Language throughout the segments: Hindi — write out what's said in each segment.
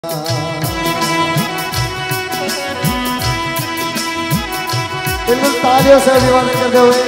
बिल्कुल तालियों से अभिवादन करते हुए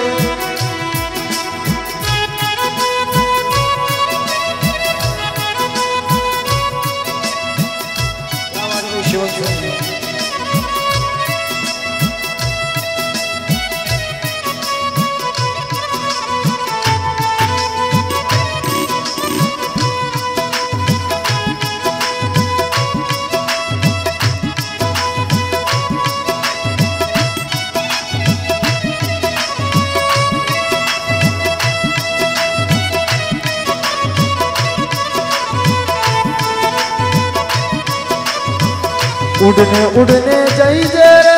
उड़ने उड़ने जाइए रे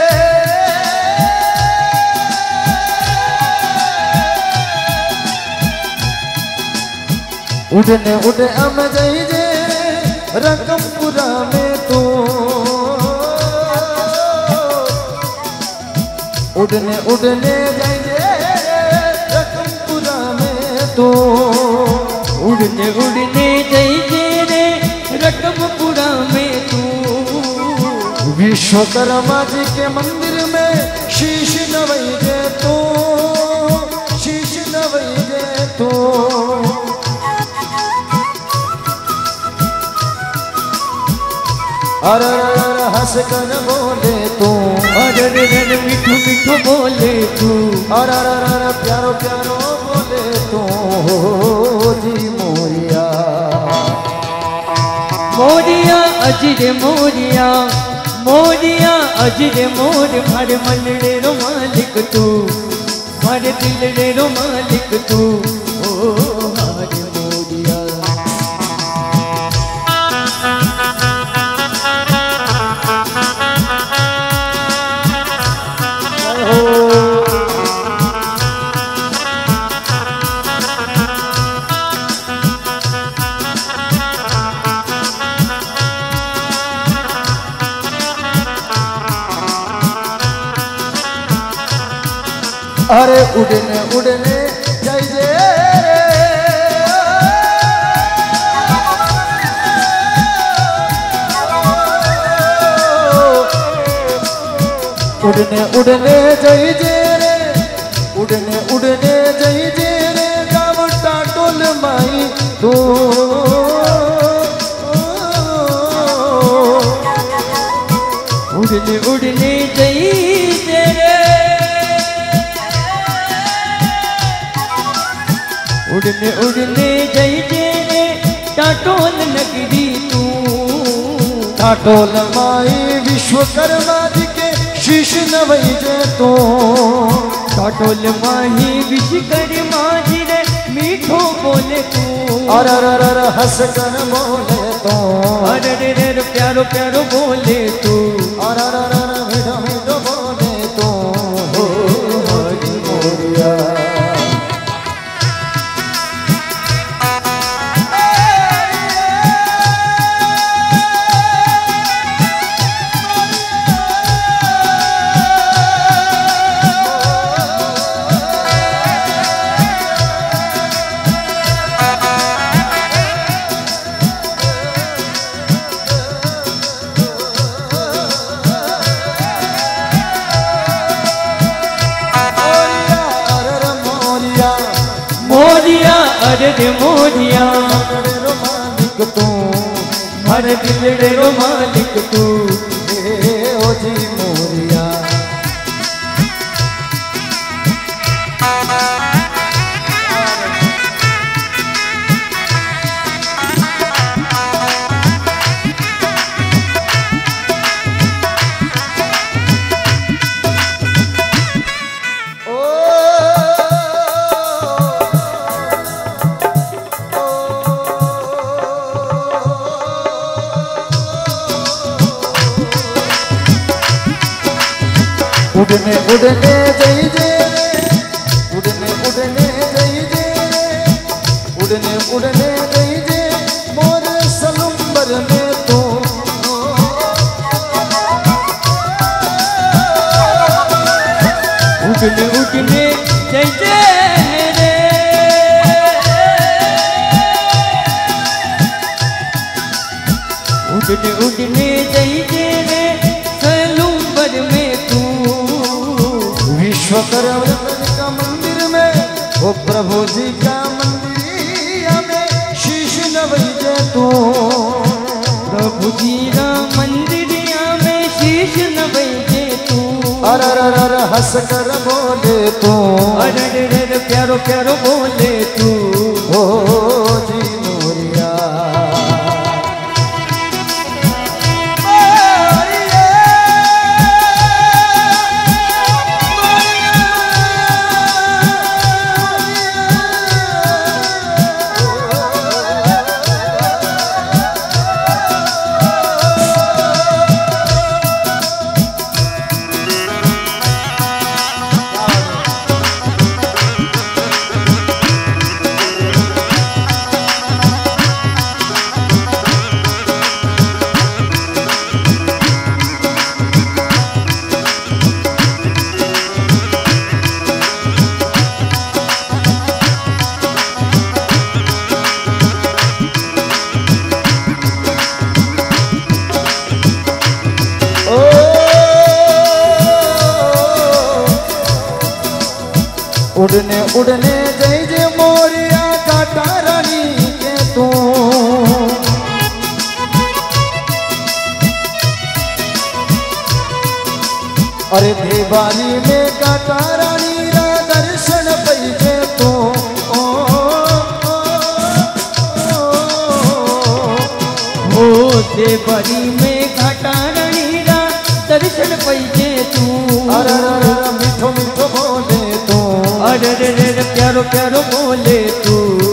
उड़ने उड़े हम जाइए रकमपुरा में तू उड़ने उड़ने जाइए रकमपुरा में तू उड़ने उड़ने जाइए रे रकमपुरा में तू विश्वकर्मा जी के मंदिर में शीश नवैजे तो शीश नवैजे तो अरे हंस कर बोले तू अरे मिठू मिठू बोले तू अरे प्यारो प्यारो बोले तू जी मोरिया मोरिया अजरे मोरिया मोरिया अजरे मोर भर मनड़े रो मालिक तू भर दिलड़े रो मालिक तू ओ हर मोरिया अरे उड़ने उड़ने जाइए उड़ने उड़ने जाइए रे उड़ने उड़ने जाइए रे गाँव टाटोल माई तू उड़ने उड़ने जाइए रे उड़ने उड़ने जाइए रे टाटोल नगरी तू टाटोल माई विश्वकर्मा जी के शीश नवैजे तो टाटोल माही विश्वकर्मा जी रे मीठो बोले तू अरे हंस कर बोले तो अरे प्यारो प्यारो बोले तू अरे मीठो मीठो बोले तो हरी मोरिया अरे मोरिया रो मालिक तू भर दिलड़े रो मालिक तू ओ जी मोरिया उड़ने उड़ने जाइए उड़ने उड़ने जाइए उड़ने उड़ने जाइए मोर सलुम्बर में तो उड़ने उड़ने जाइए रे उड़ने उड़ने जाइए रे सलूंबर में तू। विश्वकर्मा का मंदिर में वो प्रभु जी का मंदिर में शीश नवैजे तू। प्रभु जी का मंदिर में शीश नवैजे तू। अरर हंस कर बोले तू। अरर प्यारो प्यारो बोले तू। ओ जी मोरिया उड़ने उड़ने जय जय मोरिया काटा रानी के तू। अरे देवाली में काटा रानी रा दर्शन पैजे तू। ओ देवाली में काटा रानी रा दर्शन पैजे तू। अरे मीठो मीठो बोले तू। अरे प्यारो प्यारो बोले तू।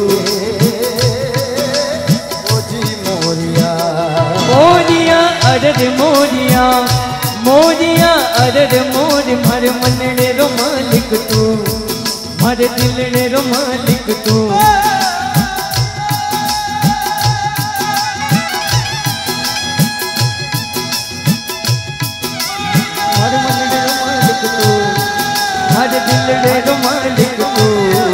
ओ जी मोरिया मोरिया अरे मोरिया मोरिया अरे मोर मारे मनने रो मालिक तू। मारे दिलने रो मालिक तू। मारे मनने रो मालिक तू। मारे दिलने रो मालिक तू।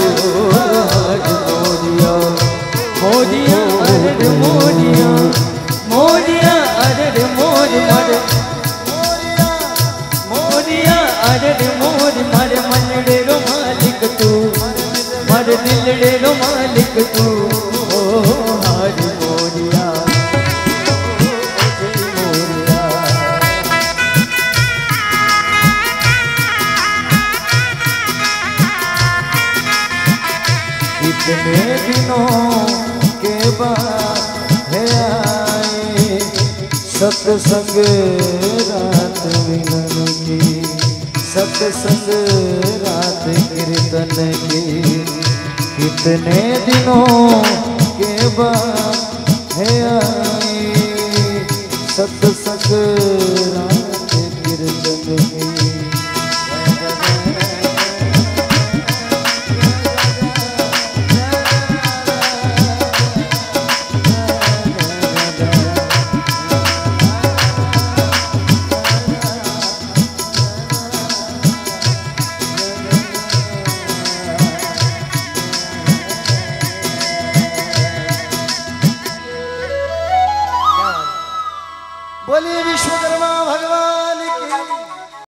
मोरिया अरे मोरिया मोरिया अरे मोर मारे मोरिया अरे मोर मारे मनड़े रो मालिक तू। मारे दिलड़े रो मालिक तू। ओ हरि मोरिया इतने दिनों के बाद है आए सत्संग रात मिलन की। सत्संग रात कीर्तन की। कितने दिनों के बाद है आए सत्संग